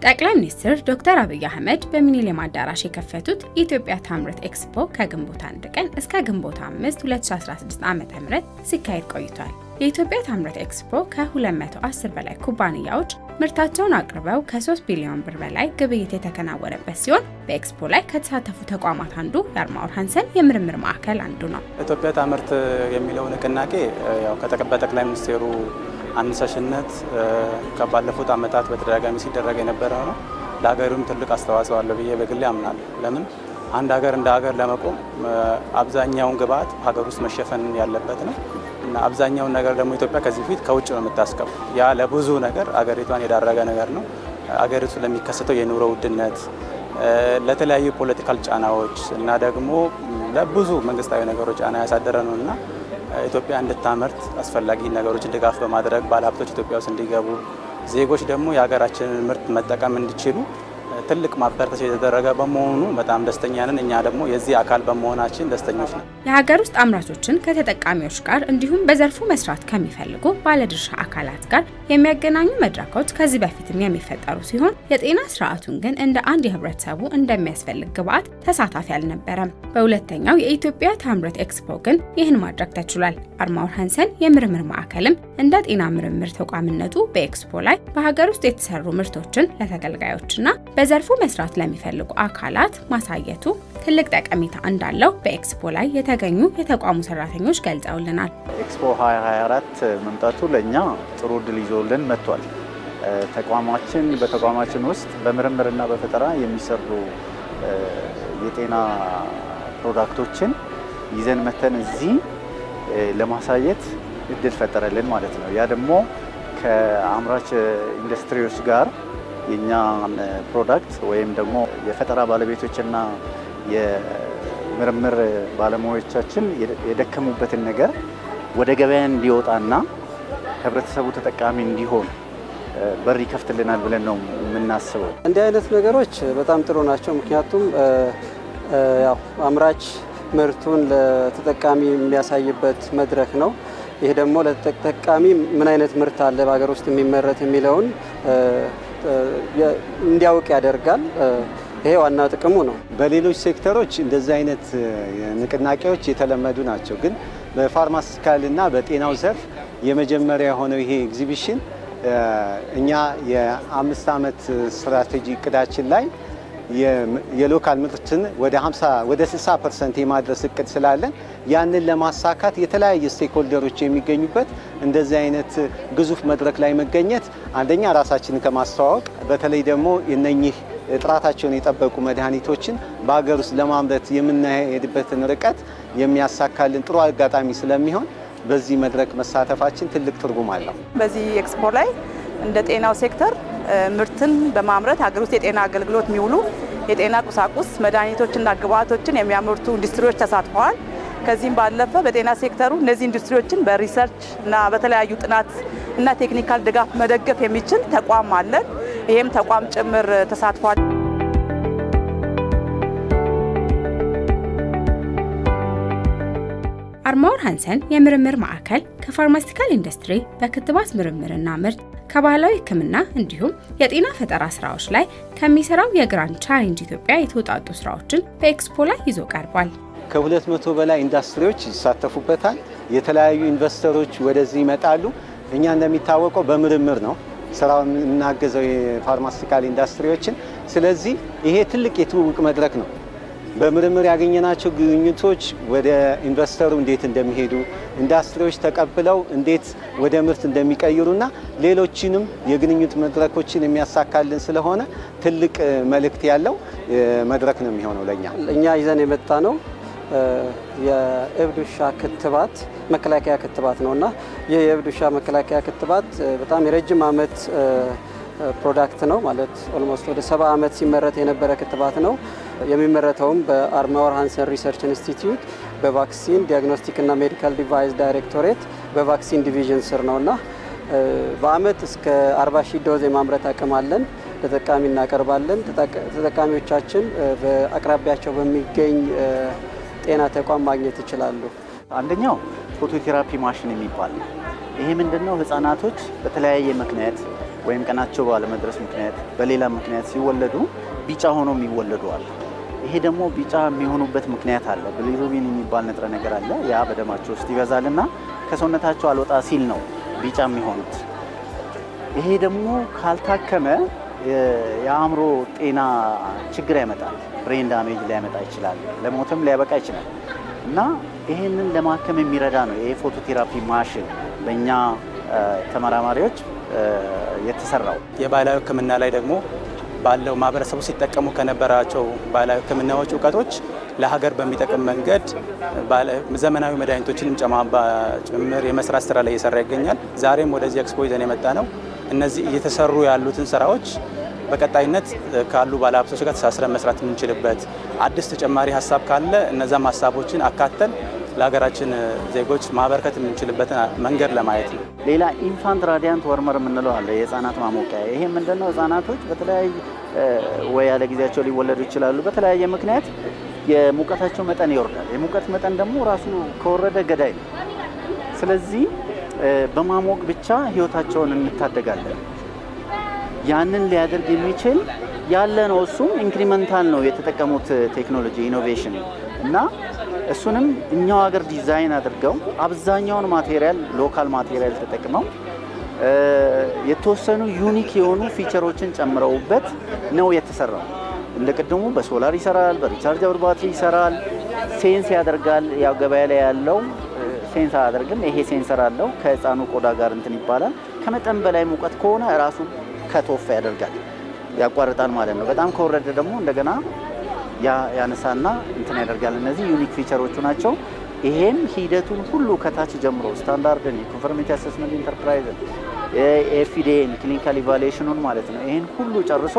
ጠቅላይ ሚኒስትር ዶክተር አብይ አህመድ በሚኒሊየም አዳራሽ የከፈቱት ኢትዮጵያ ታምርት ኤክስፖ ከግንቦት 1 ቀን እስከ ግንቦት 5 2016 ዓ.ም ሲካሄድ ቆይቷል። የኢትዮጵያ ታምርት ኤክስፖ ከ210 በላይ ኩባንያዎች ምርታቸውን አቅርበው ከ3 ቢሊዮን ብር በላይ ግብይት የተከናወነበት ሲሆን በኤክስፖ ላይ ከተሳተፉ ተቋማት አንዱ የአርማወር ሃንሰን የምርምር ማዕከል አንዱ ነው። ኢትዮጵያ ታምርት የሚለው ንቅናቄ ያው ጠቅላይ ሚኒስትሩ አንሳሽነት ከባለፉት አመታት በተደጋጋሚ ሲደረግ የነበረ ነው። ለሀገሩም ትልቅ አስተዋጽኦ አለው ብዬ በግሌ አምናለሁ። ለምን አንድ ሀገር እንደ ሀገር ለመቆም አብዛኛውን ግብአት ሀገር ውስጥ መሸፈን ያለበት ነው እና አብዛኛውን ነገር ደግሞ ኢትዮጵያ ከዚህ ፊት ከውጭ ነው የምታስገባው። ያ ለብዙ ነገር አገሪቷን የዳረገ ነገር ነው። አገሪቱ ለሚከሰተው የኑሮ ውድነት፣ ለተለያዩ ፖለቲካል ጫናዎች እና ደግሞ ለብዙ መንግስታዊ ነገሮች ጫና ያሳደረ ነውና ኢትዮጵያ እንድታመርት አስፈላጊ ነገሮችን ድጋፍ በማድረግ ባለሀብቶች ኢትዮጵያ ውስጥ እንዲገቡ ዜጎች ደግሞ የሀገራችንን ምርት መጠቀም እንዲችሉ ትልቅ ማበረታቻ የተደረገ በመሆኑ በጣም ደስተኛ ነን። እኛ ደግሞ የዚህ አካል በመሆናችን ደስተኞች ነን። የሀገር ውስጥ አምራቾችን ከተጠቃሚዎች ጋር እንዲሁም በዘርፉ መስራት ከሚፈልጉ ባለድርሻ አካላት ጋር የሚያገናኙ መድረኮች ከዚህ በፊትም የሚፈጠሩ ሲሆን የጤና ስርዓቱን ግን እንደ አንድ የህብረተሰቡ እንደሚያስፈልግ ግብአት ተሳታፊ አልነበረም። በሁለተኛው የኢትዮጵያ ታምርት ኤክስፖ ግን ይህን ማድረግ ተችሏል። አርማወር ሃንሰን የምርምር ማዕከልም እንደ ጤና ምርምር ተቋምነቱ በኤክስፖ ላይ በሀገር ውስጥ የተሰሩ ምርቶችን ለተገልጋዮችና በዘርፉ መስራት ለሚፈልጉ አካላት ማሳየቱ ትልቅ ጠቀሜታ እንዳለው በኤክስፖ ላይ የተገኙ የተቋሙ ሰራተኞች ገልጸውልናል። ኤክስፖ 2024 መምጣቱ ለኛ ጥሩ ድል ይዞልን መጥቷል። በተቋማችን ውስጥ በምርምርና በፈጠራ የሚሰሩ የጤና ፕሮዳክቶችን ይዘን መተን እዚህ ለማሳየት እድል ፈጠረልን ማለት ነው። ያ ደግሞ ከአምራች ኢንዱስትሪዎች ጋር የኛን ፕሮዳክት ወይም ደግሞ የፈጠራ ባለቤቶችና የምርምር ባለሙያዎቻችን የደከሙበትን ነገር ወደ ገበያ እንዲወጣና ህብረተሰቡ ተጠቃሚ እንዲሆን በር ይከፍትልናል ብለን ነው የምናስበው። እንዲህ አይነት ነገሮች በጣም ጥሩ ናቸው። ምክንያቱም ያው አምራች ምርቱን ለተጠቃሚ የሚያሳይበት መድረክ ነው። ይሄ ደግሞ ለተጠቃሚ ምን አይነት ምርት አለ በሀገር ውስጥ የሚመረት የሚለውን እንዲያውቅ ያደርጋል። ይሄ ዋናው ጥቅሙ ነው። በሌሎች ሴክተሮች እንደዚህ አይነት ንቅናቄዎች የተለመዱ ናቸው። ግን በፋርማሲካልና በጤናው ዘርፍ የመጀመሪያ ሆነው ይሄ ኤግዚቢሽን እኛ የ5 አመት ስትራቴጂ እቅዳችን ላይ የሎካል ምርትን ወደ 60% የማድረስ እቅድ ስላለን ያንን ለማሳካት የተለያየ ስቴክሆልደሮች የሚገኙበት እንደዚህ አይነት ግዙፍ መድረክ ላይ መገኘት አንደኛ ራሳችንን ከማስተዋወቅ በተለይ ደግሞ እነኚህ ጥራታቸውን የጠበቁ መድኃኒቶችን በአገር ውስጥ ለማምረት የምንሄድበትን ርቀት የሚያሳካልን ጥሩ አጋጣሚ ስለሚሆን በዚህ መድረክ መሳተፋችን ትልቅ ትርጉም አለው። በዚህ ኤክስፖ ላይ እንደ ጤናው ሴክተር ምርትን በማምረት ሀገር ውስጥ የጤና አገልግሎት የሚውሉ የጤና ቁሳቁስ መድኃኒቶችና ግብአቶችን የሚያመርቱ ኢንዱስትሪዎች ተሳትፈዋል። ከዚህም ባለፈ በጤና ሴክተሩ እነዚህ ኢንዱስትሪዎችን በሪሰርች እና በተለያዩ ጥናት እና ቴክኒካል ድጋፍ መደገፍ የሚችል ተቋም አለ። ይሄም ተቋም ጭምር ተሳትፏል። አርማወር ሃንሰን የምርምር ማዕከል ከፋርማሲካል ኢንዱስትሪ በክትባት ምርምርና ምርት ከባህላዊ ሕክምና እንዲሁም የጤና ፈጠራ ስራዎች ላይ ከሚሰራው የግራንድ ቻሌንጅ ኢትዮጵያ የተወጣጡ ስራዎችን በኤክስፖ ላይ ይዞ ቀርቧል። ከ200 በላይ ኢንዱስትሪዎች ይሳተፉበታል። የተለያዩ ኢንቨስተሮች ወደዚህ ይመጣሉ። እኛ እንደሚታወቀው በምርምር ነው ስራውን እናገዘው የፋርማሲካል ኢንዱስትሪዎችን። ስለዚህ ይሄ ትልቅ የትውውቅ መድረክ ነው። በምርምር ያገኘናቸው ግኝቶች ወደ ኢንቨስተሩ እንዴት እንደሚሄዱ ኢንዱስትሪዎች ተቀብለው እንዴት ወደ ምርት እንደሚቀይሩና ሌሎችንም የግንኙነት መድረኮችን የሚያሳካልን ስለሆነ ትልቅ መልእክት ያለው መድረክ ነው የሚሆነው ለኛ። እኛ ይዘን የመጣ ነው የእብድ ውሻ ክትባት መከላከያ ክትባት ነውና ይህ የእብድ ውሻ መከላከያ ክትባት በጣም የረጅም አመት ፕሮዳክት ነው ማለት ኦልሞስት ወደ 70 አመት ሲመረት የነበረ ክትባት ነው። የሚመረተውም በአርማወር ሃንሰን ሪሰርች ኢንስቲትዩት በቫክሲን ዲያግኖስቲክ እና ሜዲካል ዲቫይስ ዳይሬክቶሬት በቫክሲን ዲቪዥን ስር ነውና በአመት እስከ 40,000 ዶዝ የማምረት አቅም አለን። ለተጠቃሚ እናቀርባለን። ተጠቃሚዎቻችን በአቅራቢያቸው በሚገኝ ጤና ተቋም ማግኘት ይችላሉ። አንደኛው ፎቶቴራፒ ማሽን የሚባል ይሄ ምንድነው? ህፃናቶች በተለያየ ምክንያት ወይም ቀናቸው ባለመድረስ ምክንያት በሌላ ምክንያት ሲወለዱ ቢጫ ሆነው የሚወለዱ አሉ። ይሄ ደግሞ ቢጫ የሚሆኑበት ምክንያት አለ። ብሊሩቢን የሚባል ንጥረ ነገር አለ። ያ በደማቸው ውስጥ ይበዛልና ከሰውነታቸው አልወጣ ሲል ነው ቢጫ የሚሆኑት። ይሄ ደግሞ ካልታከመ የአእምሮ ጤና ችግር ያመጣል። ብሬን ዳሜጅ ሊያመጣ ይችላል፣ ለሞትም ሊያበቃ ይችላል። እና ይሄንን ለማከም የሚረዳ ነው ይሄ ፎቶቴራፒ ማሽን በእኛ ተመራማሪዎች የተሰራው። የባህላዊ ሕክምና ላይ ደግሞ ባለው ማህበረሰቡ ሲጠቀሙ ከነበራቸው ባህላዊ ሕክምናዎች እውቀቶች ለሀገር በሚጠቅም መንገድ ዘመናዊ መድኃኒቶችንም ጭምር የመስራት ስራ ላይ እየሰራ ይገኛል። ዛሬም ወደዚህ ኤክስፖ ይዘን የመጣ ነው። እነዚህ እየተሰሩ ያሉትን ስራዎች በቀጣይነት ካሉ ባለሀብቶች ጋር ተሳስረን መስራት የምንችልበት አዲስ ተጨማሪ ሀሳብ ካለ እነዛም ሀሳቦችን አካተን ለሀገራችን ዜጎች ማበርከት የምንችልበትን መንገድ ለማየት ነው። ሌላ ኢንፋንት ራዲያንት ወርመር የምንለው አለ፣ የህፃናት ማሞቂያ። ይሄ ምንድነው? ህፃናቶች በተለያየ ወይ ያለ ጊዜያቸው ሊወለዱ ይችላሉ። በተለያየ ምክንያት የሙቀታቸው መጠን ይወርዳል። የሙቀት መጠን ደግሞ ራሱ ከወረደ ገዳይ ነው። ስለዚህ በማሞቅ ብቻ ህይወታቸውን እንታደጋለን። ያንን ሊያደርግ የሚችል ያለ ነው። እሱም ኢንክሪመንታል ነው የተጠቀሙት ቴክኖሎጂ ኢኖቬሽን እና እሱንም እኛው ሀገር ዲዛይን አድርገው አብዛኛውን ማቴሪያል ሎካል ማቴሪያል ተጠቅመው የተወሰኑ ዩኒክ የሆኑ ፊቸሮችን ጨምረውበት ነው የተሰራው። እንደቀደሙ በሶላር ይሰራል፣ በሪቻርጀብል ባትሪ ይሰራል፣ ሴንስ ያደርጋል። ያው ገበያ ላይ ያለው ሴንስ አያደርግም። ይሄ ሴንሰር አለው ከህፃኑ ቆዳ ጋር እንትን ይባላል። ከመጠን በላይ ሙቀት ከሆነ ራሱ ከቶፍ ያደርጋል፣ ያቋርጣል ማለት ነው። በጣም ከወረደ ደግሞ እንደገና ያነሳና እንትን ያደርጋል። እነዚህ ዩኒክ ፊቸሮቹ ናቸው። ይሄን ሂደቱን ሁሉ ከታች ጀምሮ ስታንዳርድን፣ ኮንፎርሚቲ አሰስመንት ኢንተርፕራይዝ፣ ኤፍዲኤን ክሊኒካል ኢቫሉዌሽኑን ማለት ነው። ይሄን ሁሉ ጨርሶ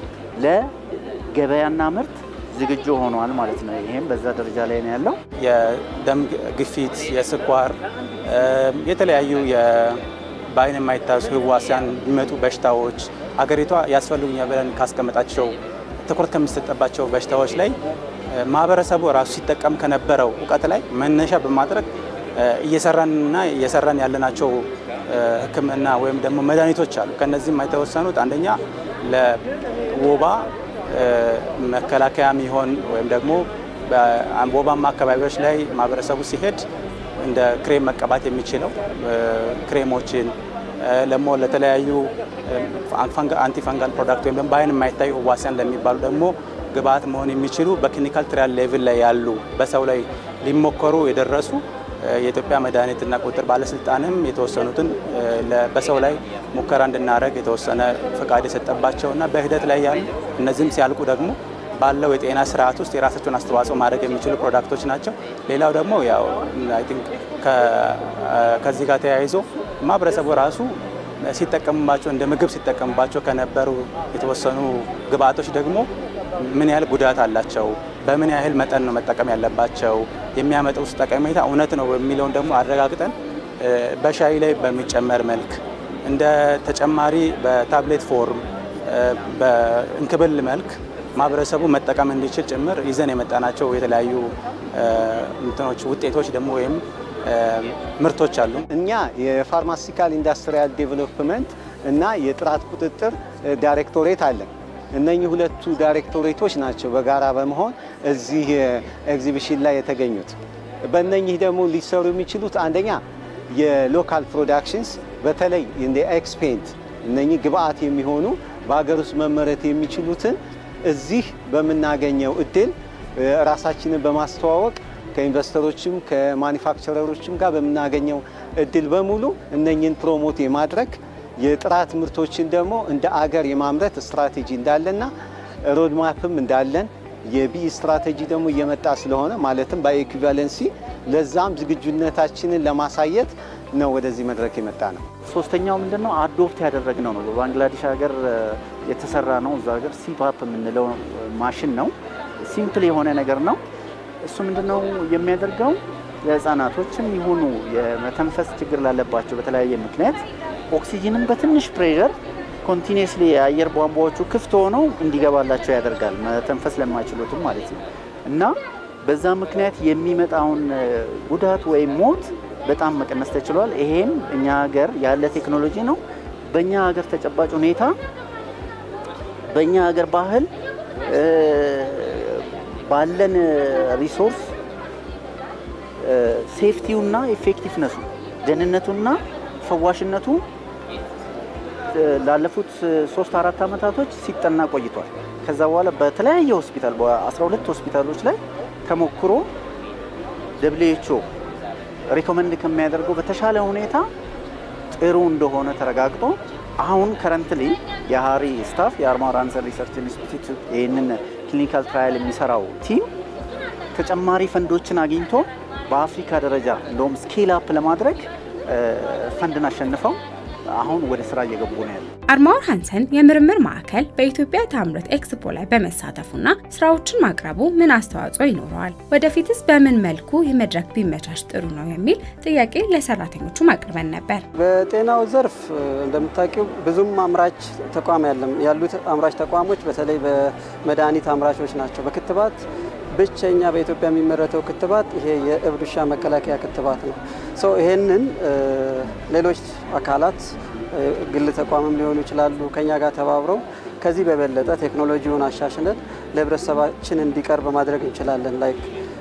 ለገበያና ምርት ዝግጁ ሆኗል ማለት ነው። ይሄም በዛ ደረጃ ላይ ነው ያለው። የደም ግፊት፣ የስኳር፣ የተለያዩ በአይን የማይታዩ ህዋሲያን የሚመጡ በሽታዎች አገሪቷ ያስፈልጉኛል ብለን ካስቀመጣቸው ትኩረት ከሚሰጠባቸው በሽታዎች ላይ ማህበረሰቡ ራሱ ሲጠቀም ከነበረው እውቀት ላይ መነሻ በማድረግ እየሰራን ያለናቸው ህክምና ወይም ደግሞ መድኃኒቶች አሉ። ከነዚህም የተወሰኑት አንደኛ ለወባ መከላከያ የሚሆን ወይም ደግሞ በወባማ አካባቢዎች ላይ ማህበረሰቡ ሲሄድ እንደ ክሬም መቀባት የሚችለው ክሬሞችን ለሞ ለተለያዩ አንቲ ፈንጋል ፕሮዳክት ወይም በአይን የማይታዩ ህዋሲያን ለሚባሉ ደግሞ ግብአት መሆን የሚችሉ በክሊኒካል ትራያል ሌቭል ላይ ያሉ በሰው ላይ ሊሞከሩ የደረሱ የኢትዮጵያ መድኃኒትና ቁጥጥር ባለስልጣንም የተወሰኑትን በሰው ላይ ሙከራ እንድናደርግ የተወሰነ ፈቃድ የሰጠባቸውና በሂደት ላይ ያሉ እነዚህም ሲያልቁ ደግሞ ባለው የጤና ስርዓት ውስጥ የራሳቸውን አስተዋጽኦ ማድረግ የሚችሉ ፕሮዳክቶች ናቸው። ሌላው ደግሞ ያው አይ ቲንክ ከዚህ ጋር ተያይዞ ማህበረሰቡ ራሱ ሲጠቀምባቸው እንደ ምግብ ሲጠቀምባቸው ከነበሩ የተወሰኑ ግብአቶች ደግሞ ምን ያህል ጉዳት አላቸው፣ በምን ያህል መጠን ነው መጠቀም ያለባቸው፣ የሚያመጣው ጠቀሜታ እውነት ነው የሚለውን ደግሞ አረጋግጠን በሻይ ላይ በሚጨመር መልክ እንደ ተጨማሪ በታብሌት ፎርም በእንክብል መልክ ማህበረሰቡ መጠቀም እንዲችል ጭምር ይዘን የመጣናቸው የተለያዩ ውጤቶች ደግሞ ወይም ምርቶች አሉ። እኛ የፋርማሲካል ኢንዱስትሪያል ዴቨሎፕመንት እና የጥራት ቁጥጥር ዳይሬክቶሬት አለን። እነኚህ ሁለቱ ዳይሬክቶሬቶች ናቸው በጋራ በመሆን እዚህ ኤግዚቢሽን ላይ የተገኙት። በእነኚህ ደግሞ ሊሰሩ የሚችሉት አንደኛ የሎካል ፕሮዳክሽንስ በተለይ እንደ ኤክስፔንት እነኚህ ግብአት የሚሆኑ በሀገር ውስጥ መመረት የሚችሉትን እዚህ በምናገኘው እድል ራሳችንን በማስተዋወቅ ከኢንቨስተሮችም ከማኒፋክቸረሮችም ጋር በምናገኘው እድል በሙሉ እነኚህን ፕሮሞት የማድረግ የጥራት ምርቶችን ደግሞ እንደ አገር የማምረት ስትራቴጂ እንዳለና ሮድማፕም እንዳለን የቢ ስትራቴጂ ደግሞ እየመጣ ስለሆነ ማለትም በኢኩቫለንሲ ለዛም ዝግጁነታችንን ለማሳየት ነው ወደዚህ መድረክ የመጣ ነው። ሶስተኛው ምንድነው አዶፕት ያደረግነው ነው። በባንግላዴሽ ሀገር የተሰራ ነው። እዛ ሀገር ሲፓፕ የምንለው ማሽን ነው። ሲምፕል የሆነ ነገር ነው። እሱ ምንድነው የሚያደርገው ለህፃናቶችም ይሁኑ የመተንፈስ ችግር ላለባቸው በተለያየ ምክንያት ኦክሲጅንን በትንሽ ፕሬሸር ኮንቲኒየስሊ የአየር ቧንቧዎቹ ክፍት ሆነው እንዲገባላቸው ያደርጋል። መተንፈስ ለማይችሉትም ማለት ነው። እና በዛ ምክንያት የሚመጣውን ጉዳት ወይም ሞት በጣም መቀነስ ተችሏል። ይሄም እኛ ሀገር ያለ ቴክኖሎጂ ነው። በእኛ ሀገር ተጨባጭ ሁኔታ በእኛ ሀገር ባህል ባለን ሪሶርስ ሴፍቲውና ኢፌክቲቭነሱ ደህንነቱና ፈዋሽነቱ ላለፉት 3-4 አመታቶች ሲጠና ቆይቷል። ከዛ በኋላ በተለያየ ሆስፒታል በ12 ሆስፒታሎች ላይ ተሞክሮ WHO ሪኮመንድ ከሚያደርገው በተሻለ ሁኔታ ጥሩ እንደሆነ ተረጋግጦ አሁን ከረንትሊ የሃሪ ስታፍ የአርማር አንሰር ሪሰርች ኢንስቲትዩት ይህንን ክሊኒካል ትራያል የሚሰራው ቲም ተጨማሪ ፈንዶችን አግኝቶ በአፍሪካ ደረጃ እንደውም ስኬል አፕ ለማድረግ ፈንድን አሸንፈው አሁን ወደ ስራ እየገቡ ነው ያለው። አርማር ሃንሰን የምርምር ማዕከል በኢትዮጵያ ታምርት ኤክስፖ ላይ በመሳተፉና ስራዎችን ማቅረቡ ምን አስተዋጽኦ ይኖረዋል? ወደፊትስ በምን መልኩ የመድረክ ቢመቻች ጥሩ ነው የሚል ጥያቄ ለሰራተኞቹ ማቅርበን ነበር። በጤናው ዘርፍ እንደምታውቂው ብዙም አምራች ተቋም ያሉት አምራች ተቋሞች በተለይ በመድኃኒት አምራቾች ናቸው። በክትባት ብቸኛ በኢትዮጵያ የሚመረተው ክትባት ይሄ የእብድ ውሻ መከላከያ ክትባት ነው። ይሄንን ሌሎች አካላት ግል ተቋምም ሊሆኑ ይችላሉ ከኛ ጋር ተባብረው ከዚህ በበለጠ ቴክኖሎጂውን አሻሽለን ለህብረተሰባችን እንዲቀርብ ማድረግ እንችላለን። ላይክ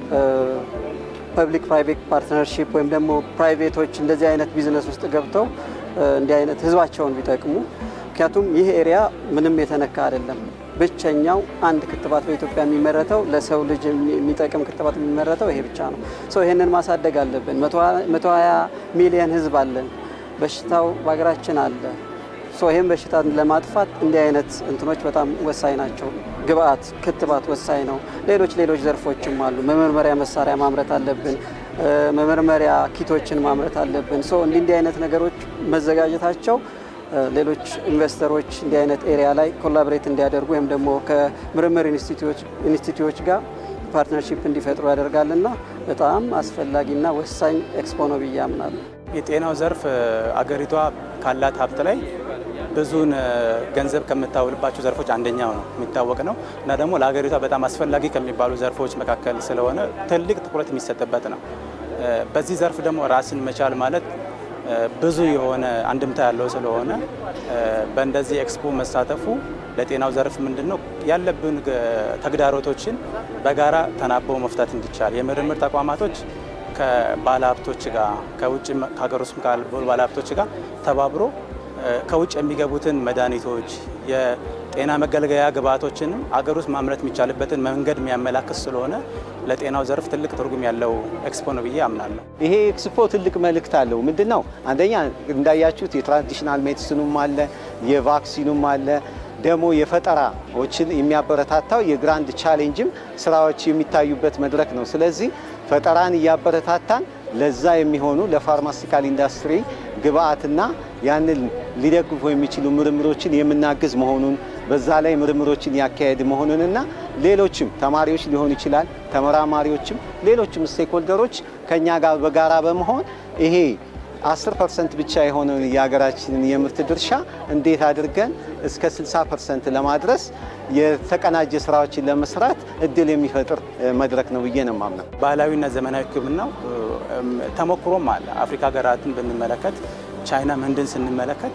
ፐብሊክ ፕራይቬት ፓርትነርሺፕ ወይም ደግሞ ፕራይቬቶች እንደዚህ አይነት ቢዝነስ ውስጥ ገብተው እንዲህ አይነት ህዝባቸውን ቢጠቅሙ። ምክንያቱም ይህ ኤሪያ ምንም የተነካ አይደለም። ብቸኛው አንድ ክትባት በኢትዮጵያ የሚመረተው ለሰው ልጅ የሚጠቅም ክትባት የሚመረተው ይሄ ብቻ ነው። ይሄንን ማሳደግ አለብን። 120 ሚሊዮን ህዝብ አለን። በሽታው በአገራችን አለ። ይሄን በሽታ ለማጥፋት እንዲህ አይነት እንትኖች በጣም ወሳኝ ናቸው። ግብአት ክትባት ወሳኝ ነው። ሌሎች ዘርፎችም አሉ። መመርመሪያ መሳሪያ ማምረት አለብን። መመርመሪያ ኪቶችን ማምረት አለብን። እንዲህ አይነት ነገሮች መዘጋጀታቸው ሌሎች ኢንቨስተሮች እንዲህ አይነት ኤሪያ ላይ ኮላቦሬት እንዲያደርጉ ወይም ደግሞ ከምርምር ኢንስቲትዩቶች ጋር ፓርትነርሺፕ እንዲፈጥሩ ያደርጋልና በጣም አስፈላጊና ወሳኝ ኤክስፖ ነው ብዬ አምናለሁ። የጤናው ዘርፍ አገሪቷ ካላት ሀብት ላይ ብዙን ገንዘብ ከምታውልባቸው ዘርፎች አንደኛው ነው የሚታወቅ ነው እና ደግሞ ለሀገሪቷ በጣም አስፈላጊ ከሚባሉ ዘርፎች መካከል ስለሆነ ትልቅ ትኩረት የሚሰጥበት ነው። በዚህ ዘርፍ ደግሞ ራስን መቻል ማለት ብዙ የሆነ አንድምታ ያለው ስለሆነ በእንደዚህ ኤክስፖ መሳተፉ ለጤናው ዘርፍ ምንድነው ያለብን ተግዳሮቶችን በጋራ ተናበው መፍታት እንዲቻል የምርምር ተቋማቶች ከባለሀብቶች ጋር ከውጭ ከሀገር ውስጥ ካሉ ባለሀብቶች ጋር ተባብሮ ከውጭ የሚገቡትን መድኃኒቶች የጤና መገልገያ ግብአቶችን አገር ውስጥ ማምረት የሚቻልበትን መንገድ የሚያመላክት ስለሆነ ለጤናው ዘርፍ ትልቅ ትርጉም ያለው ኤክስፖ ነው ብዬ አምናለሁ። ይሄ ኤክስፖ ትልቅ መልእክት አለው። ምንድነው? አንደኛ እንዳያችሁት የትራዲሽናል ሜዲሲኑም አለ፣ የቫክሲኑም አለ፣ ደግሞ የፈጠራዎችን የሚያበረታታው የግራንድ ቻሌንጅም ስራዎች የሚታዩበት መድረክ ነው። ስለዚህ ፈጠራን እያበረታታን ለዛ የሚሆኑ ለፋርማሲካል ኢንዱስትሪ ግብአትና ያንን ሊደግፉ የሚችሉ ምርምሮችን የምናግዝ መሆኑን በዛ ላይ ምርምሮችን ያካሄድ መሆኑንና ሌሎችም ተማሪዎች ሊሆን ይችላል ተመራማሪዎችም ሌሎችም ስቴክሆልደሮች ከኛ ጋር በጋራ በመሆን ይሄ 10% ብቻ የሆነውን የሀገራችንን የምርት ድርሻ እንዴት አድርገን እስከ 60% ለማድረስ የተቀናጀ ስራዎችን ለመስራት እድል የሚፈጥር መድረክ ነው ብዬ ነው የማምነው። ባህላዊና ዘመናዊ ሕክምናው ተሞክሮም አለ። አፍሪካ ሀገራትን ብንመለከት ቻይና ህንድን ስንመለከት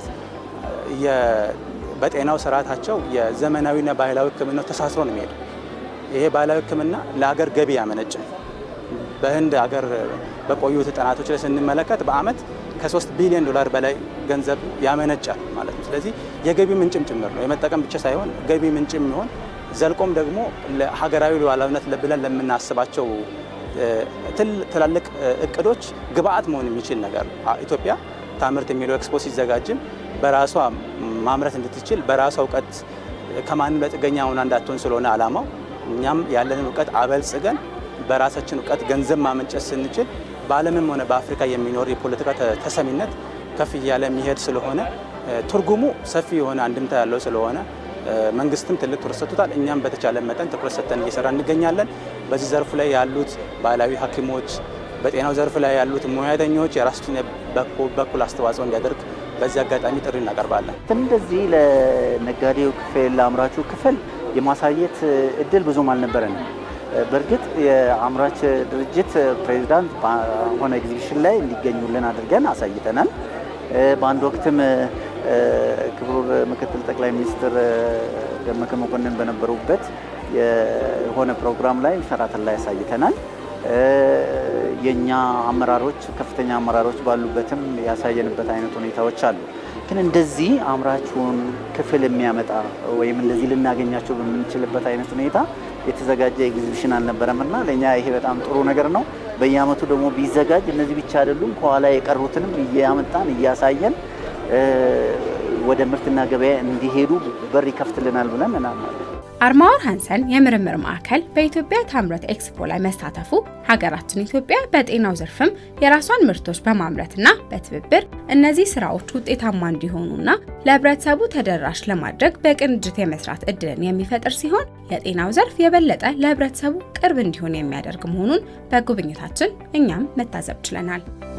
በጤናው ስርዓታቸው የዘመናዊና ባህላዊ ሕክምናው ተሳስሮ ነው የሚሄደው። ይሄ ባህላዊ ሕክምና ለሀገር ገቢ ያመነጫል። በህንድ ሀገር በቆዩት ጥናቶች ላይ ስንመለከት በአመት ከ3 ቢሊዮን ዶላር በላይ ገንዘብ ያመነጫል ማለት ነው። ስለዚህ የገቢ ምንጭም ጭምር ነው። የመጠቀም ብቻ ሳይሆን ገቢ ምንጭም የሚሆን ዘልቆም ደግሞ ለሀገራዊ ሉዓላዊነት ብለን ለምናስባቸው ትላልቅ እቅዶች ግብአት መሆን የሚችል ነገር ነው። ኢትዮጵያ ታምርት የሚለው ኤክስፖ ሲዘጋጅም በራሷ ማምረት እንድትችል በራሷ እውቀት ከማንም ለጥገኛ ሆና እንዳትሆን ስለሆነ አላማው እኛም ያለንን እውቀት አበልጽገን በራሳችን እውቀት ገንዘብ ማመንጨት ስንችል በዓለምም ሆነ በአፍሪካ የሚኖር የፖለቲካ ተሰሚነት ከፍ እያለ የሚሄድ ስለሆነ ትርጉሙ ሰፊ የሆነ አንድምታ ያለው ስለሆነ መንግስትም ትልቅ ትኩረት ሰጥቷል። እኛም በተቻለ መጠን ትኩረት ሰጥተን እየሰራ እንገኛለን። በዚህ ዘርፍ ላይ ያሉት ባህላዊ ሐኪሞች በጤናው ዘርፍ ላይ ያሉት ሙያተኞች የራሳቸውን በኩል አስተዋጽኦ እንዲያደርግ በዚህ አጋጣሚ ጥሪ እናቀርባለን። እንደዚህ ለነጋዴው ክፍል ለአምራቹ ክፍል የማሳየት እድል ብዙም አልነበረንም። በእርግጥ የአምራች ድርጅት ፕሬዝዳንት በሆነ ኤግዚቢሽን ላይ እንዲገኙልን አድርገን አሳይተናል። በአንድ ወቅትም ክቡር ምክትል ጠቅላይ ሚኒስትር ደመቀ መኮንን በነበሩበት የሆነ ፕሮግራም ላይ ሸራተን ላይ ያሳይተናል። የኛ አመራሮች ከፍተኛ አመራሮች ባሉበትም ያሳየንበት አይነት ሁኔታዎች አሉ። ግን እንደዚህ አምራቹን ክፍል የሚያመጣ ወይም እንደዚህ ልናገኛቸው በምንችልበት አይነት ሁኔታ የተዘጋጀ ኤግዚቢሽን አልነበረምና ለኛ ይሄ በጣም ጥሩ ነገር ነው። በየአመቱ ደግሞ ቢዘጋጅ እነዚህ ብቻ አይደሉም ከኋላ የቀሩትንም እያመጣን እያሳየን ወደ ምርትና ገበያ እንዲሄዱ በር ይከፍትልናል ብለን እናምናለን። አርማወር ሃንሰን የምርምር ማዕከል በኢትዮጵያ ታምረት ኤክስፖ ላይ መሳተፉ ሀገራችን ኢትዮጵያ በጤናው ዘርፍም የራሷን ምርቶች በማምረትና በትብብር እነዚህ ስራዎች ውጤታማ እንዲሆኑና ለህብረተሰቡ ተደራሽ ለማድረግ በቅንጅት የመስራት እድልን የሚፈጥር ሲሆን የጤናው ዘርፍ የበለጠ ለህብረተሰቡ ቅርብ እንዲሆን የሚያደርግ መሆኑን በጉብኝታችን እኛም መታዘብ ችለናል።